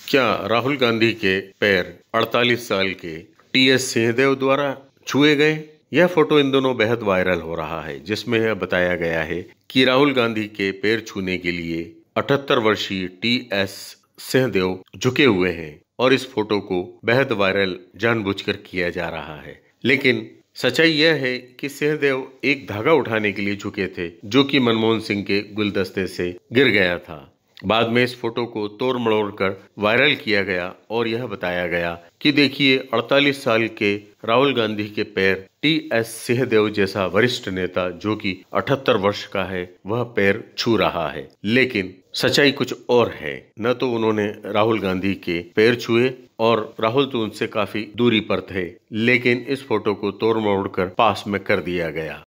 क्या राहुल गांधी के पैर 48 साल के टीएस सिंहदेव द्वारा छुए गए? यह फोटो इन दोनों बेहद वायरल हो रहा है, जिसमें यह बताया गया है कि राहुल गांधी के पैर छूने के लिए 78 वर्षीय टीएस सिंहदेव झुके हुए हैं और इस फोटो को बेहद वायरल जानबूझकर किया जा रहा है। लेकिन सच्चाई यह है कि सिंहदेव एक धागा उठाने के लिए झुके थे, जो कि मनमोहन सिंह के गुलदस्ते से गिर गया था। बाद में इस फोटो को तोड़ मरोड़ कर वायरल किया गया और यह बताया गया कि देखिए 48 साल के राहुल गांधी के पैर टीएस सिंहदेव जैसा वरिष्ठ नेता जो कि 78 वर्ष का है वह पैर छू रहा है। लेकिन सच्चाई कुछ और है। न तो उन्होंने राहुल गांधी के पैर छुए और राहुल तो उनसे काफी दूरी पर थे, लेकिन इस फोटो को तोड़ मरोड़ कर पास में कर दिया गया।